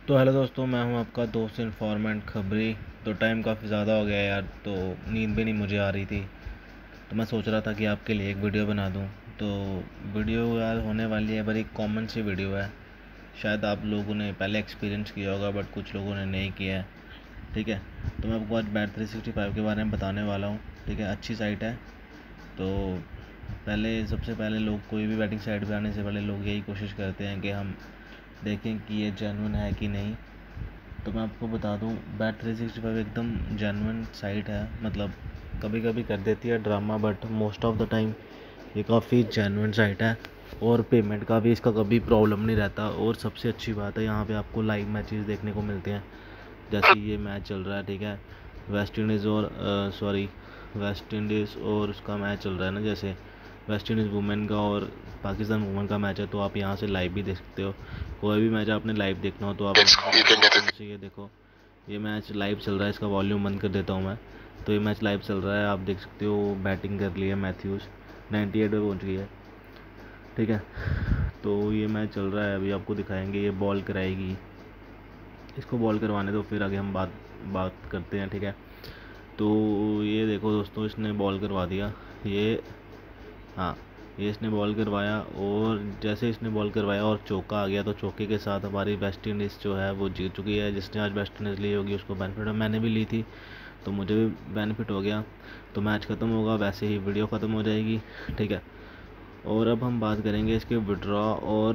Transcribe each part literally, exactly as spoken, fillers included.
तो हेलो दोस्तों, मैं हूं आपका दोस्त इन्फॉर्मेंट खबरी। तो टाइम काफ़ी ज़्यादा हो गया यार, तो नींद भी नहीं मुझे आ रही थी। तो मैं सोच रहा था कि आपके लिए एक वीडियो बना दूं। तो वीडियो यार होने वाली है, बड़ी कॉमन सी वीडियो है। शायद आप लोगों ने पहले एक्सपीरियंस किया होगा, बट कुछ लोगों ने नहीं किया है। ठीक है, तो मैं आपको आज बैट थ्री सिक्सटी फाइव के बारे में बताने वाला हूँ। ठीक है, अच्छी साइट है। तो पहले सबसे पहले लोग कोई भी बैटिंग साइट पे आने से पहले लोग यही कोशिश करते हैं कि हम देखें कि ये जेन्युइन है कि नहीं। तो मैं आपको बता दूं, बैट थ्री सिक्सटी फाइव एकदम जेन्युइन साइट है। मतलब कभी कभी कर देती है drama, but most of the time ये काफ़ी जेन्युइन साइट है। और पेमेंट का भी इसका कभी प्रॉब्लम नहीं रहता। और सबसे अच्छी बात है, यहाँ पे आपको लाइव मैचेस देखने को मिलते हैं। जैसे ये मैच चल रहा है, ठीक है, वेस्ट इंडीज़ और सॉरी वेस्ट इंडीज़ और उसका मैच चल रहा है ना, जैसे वेस्ट इंडीज़ वुमेन का और पाकिस्तान वुमेन का मैच है। तो आप यहाँ से लाइव भी देख सकते हो। कोई भी मैच आपने लाइव देखना हो तो आप से ये देखो, ये मैच लाइव चल रहा है। इसका वॉल्यूम बंद कर देता हूँ मैं। तो ये मैच लाइव चल रहा है, आप देख सकते हो। बैटिंग कर ली है मैथ्यूज़, नाइन्टी एट पे पहुँच गई है। ठीक है, तो ये मैच चल रहा है, अभी आपको दिखाएंगे। ये बॉल कराएगी, इसको बॉल करवाने दो, फिर आगे हम बात बात करते हैं। ठीक है, तो ये देखो दोस्तों, इसने बॉल करवा दिया। ये हाँ, ये इसने बॉल करवाया, और जैसे इसने बॉल करवाया और चौका आ गया, तो चौके के साथ हमारी वेस्ट इंडीज़ जो है वो जीत चुकी है। जिसने आज वेस्ट इंडीज़ ली होगी उसको बेनिफिट है, मैंने भी ली थी तो मुझे भी बेनिफिट हो गया। तो मैच ख़त्म होगा, वैसे ही वीडियो ख़त्म हो जाएगी। ठीक है, और अब हम बात करेंगे इसके विड्रॉ और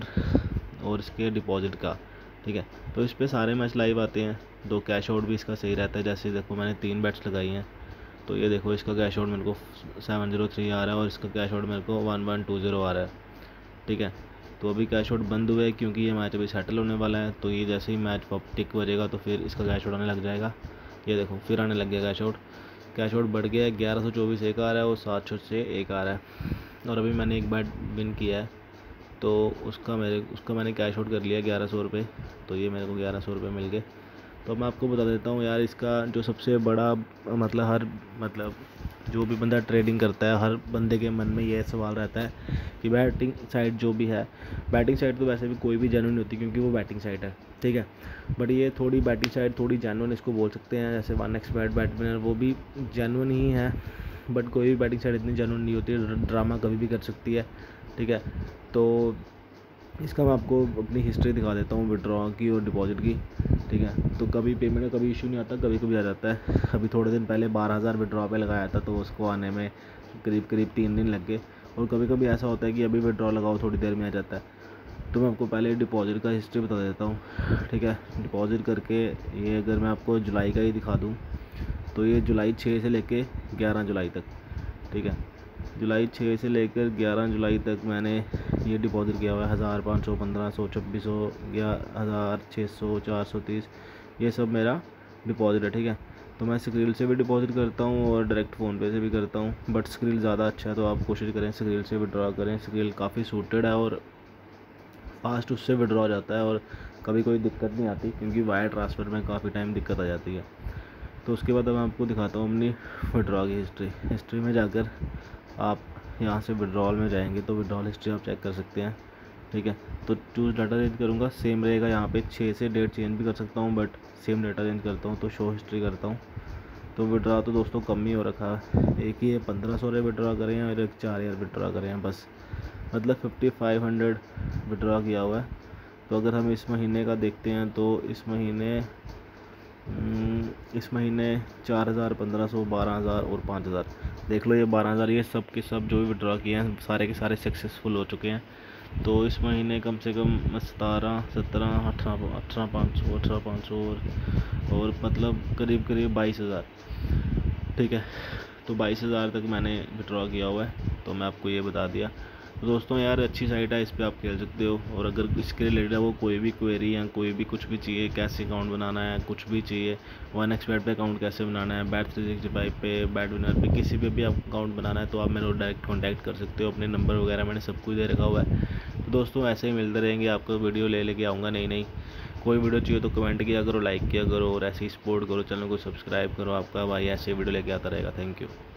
और इसके डिपॉजिट का। ठीक है, तो इस पर सारे मैच लाइव आते हैं। दो कैश आउट भी इसका सही रहता है। जैसे देखो, मैंने तीन बैट्स लगाई हैं, तो ये देखो, इसका कैश आउट मेरे को सेवन जीरो थ्री आ रहा है और इसका कैश आउट मेरे को वन वन टू ज़ीरो आ रहा है। ठीक है, तो अभी कैश आउट बंद हुए क्योंकि ये मैच अभी सेटल होने वाला है। तो ये जैसे ही मैच टिक बजेगा तो फिर इसका कैश आउट आने लग जाएगा। ये देखो, फिर आने लग गया कैश आउट। कैश आउट बढ़ गया है, ग्यारह सौ चौबीस एक आ रहा है और सात सौ से एक आ रहा है। और अभी मैंने एक बैट विन किया है, तो उसका मेरे उसका मैंने कैश आउट कर लिया ग्यारह सौ रुपये। तो ये मेरे को ग्यारह सौ रुपये मिल गए। तो मैं आपको बता देता हूँ यार, इसका जो सबसे बड़ा मतलब हर मतलब जो भी बंदा ट्रेडिंग करता है, हर बंदे के मन में ये सवाल रहता है कि बैटिंग साइट जो भी है, बैटिंग साइट तो वैसे भी कोई भी जेन्युइन होती क्योंकि वो बैटिंग साइट है। ठीक है, बट ये थोड़ी बैटिंग साइट थोड़ी जेन्युइन इसको बोल सकते हैं। जैसे one X bet bet winner, वो भी जेन्युइन ही है, बट कोई भी बैटिंग साइट इतनी जेन्युइन नहीं होती, ड्रामा कभी भी कर सकती है। ठीक है, तो इसका मैं आपको अपनी हिस्ट्री दिखा देता हूँ, विड्रॉ की और डिपॉजिट की। ठीक है, तो कभी पेमेंट का कभी इशू नहीं आता, कभी कभी आ जाता है। अभी थोड़े दिन पहले बारह हज़ार विड्रॉ पे लगाया था, तो उसको आने में करीब करीब तीन दिन लग गए। और कभी कभी ऐसा होता है कि अभी विड्रॉ लगाओ थोड़ी देर में आ जाता है। तो मैं आपको पहले डिपॉजिट का हिस्ट्री बता देता हूँ। ठीक है, डिपॉजिट करके ये अगर मैं आपको जुलाई का ही दिखा दूँ, तो ये जुलाई छः से लेके ग्यारह जुलाई तक। ठीक है, जुलाई छः से लेकर ग्यारह जुलाई तक मैंने ये डिपॉजिट किया हुआ है। हज़ार, पाँच सौ, पंद्रह सौ, छब्बीस सौ, ग्यारह हज़ार, छः सौ, चार सौ तीस, ये सब मेरा डिपॉजिट है। ठीक है, तो मैं स्क्रील से भी डिपॉजिट करता हूँ और डायरेक्ट फ़ोनपे से भी करता हूँ, बट स्क्रील ज़्यादा अच्छा है, तो आप कोशिश करें स्क्रील से विड्रॉ करें। स्क्रील काफ़ी सूटेड है और फास्ट उससे विड्रॉ हो जाता है और कभी कोई दिक्कत नहीं आती, क्योंकि वायर ट्रांसफ़र में काफ़ी टाइम दिक्कत आ जाती है। तो उसके बाद मैं आपको दिखाता हूँ अपनी विड्रॉ की हिस्ट्री। हिस्ट्री में जाकर आप यहाँ से विड्रॉल में जाएंगे तो विड्रॉल हिस्ट्री आप चेक कर सकते हैं। ठीक है, तो चूज़ डाटा चेंज करूँगा, सेम रहेगा। यहाँ पे छः से डेट चेंज भी कर सकता हूँ, बट सेम डाटा चेंज करता हूँ तो शो हिस्ट्री करता हूँ। तो विड्रॉ तो दोस्तों कम ही हो रखा है। एक ही पंद्रह सौ विड्रॉ करें और एक चार हज़ार विड्रॉ करें बस, मतलब फिफ्टी फाइव हंड्रेड विड्रॉ किया हुआ है। तो अगर हम इस महीने का देखते हैं तो इस महीने इस महीने चार हज़ार, पंद्रह सौ, बारह हज़ार और पाँच हज़ार देख लो। ये बारह हज़ार ये सब के सब जो भी विड्रॉ किए हैं सारे के सारे सक्सेसफुल हो चुके हैं। तो इस महीने कम से कम सतारह, सत्रह, अठारह, अठारह पाँच सौ, अठारह पाँच सौ और, और मतलब करीब करीब बाईस हज़ार। ठीक है, तो बाईस हज़ार तक मैंने विड्रॉ किया हुआ है, तो मैं आपको ये बता दिया। तो दोस्तों यार, अच्छी साइट है, इस पर आप खेल सकते हो। और अगर इसके रिलेटेड है वो कोई भी क्वेरी या कोई भी कुछ भी चाहिए, कैसे अकाउंट बनाना है, कुछ भी चाहिए, वन एक्स बैट पे अकाउंट कैसे बनाना है, बैट थ्री सिक्सटी फाइव पे, बैट विनर पे, किसी पे भी आप अकाउंट बनाना है तो आप मेरे को डायरेक्ट कॉन्टैक्ट कर सकते हो। अपने नंबर वगैरह मैंने सब कुछ दे रखा हुआ है। तो दोस्तों ऐसे ही मिलते रहेंगे, आपको वीडियो ले लेके आऊँगा नई नई। कोई वीडियो चाहिए तो कमेंट किया करो, लाइक किया करो और ऐसे ही सपोर्ट करो, चैनल को सब्सक्राइब करो। आपका भाई ऐसे वीडियो लेके आता रहेगा। Thank you.